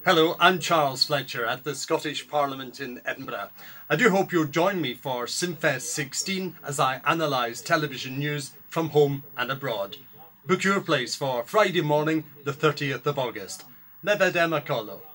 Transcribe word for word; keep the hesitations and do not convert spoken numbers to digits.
Hello, I'm Charles Fletcher at the Scottish Parliament in Edinburgh. I do hope you'll join me for Simfest sixteen as I analyse television news from home and abroad. Book your place for Friday morning, the thirtieth of August. Nevedemacolo.